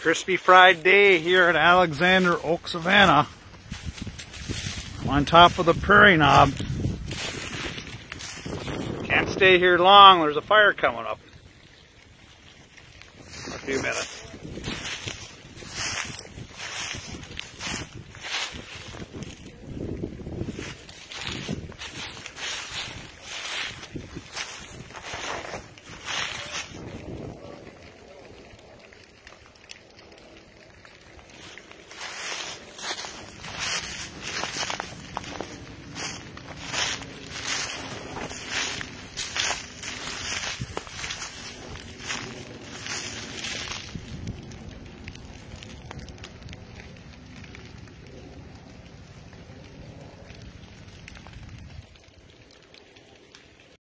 Crispy fried day here at Alexander Oak Savannah. I'm on top of the prairie knob. Can't stay here long, there's a fire coming up in a few minutes.